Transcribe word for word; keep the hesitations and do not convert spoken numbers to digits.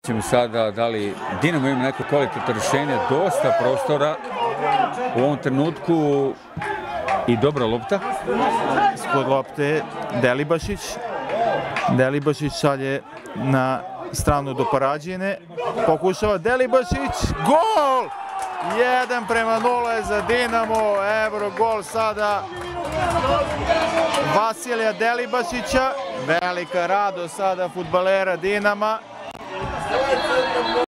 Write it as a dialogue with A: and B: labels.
A: ćemo sada da li Dinamo ima neko kvalitetno rješenje, dosta prostora u ovom trenutku i dobra lopta.
B: Ispod lopte Delibašić. Delibašić šalje na stranu do Parađine. Pokušava Delibašić. Gol! jedan prema nula za Dinamo. Evo gol sada Vasilija Delibašića. Velika radost sada fudbalera Dinama.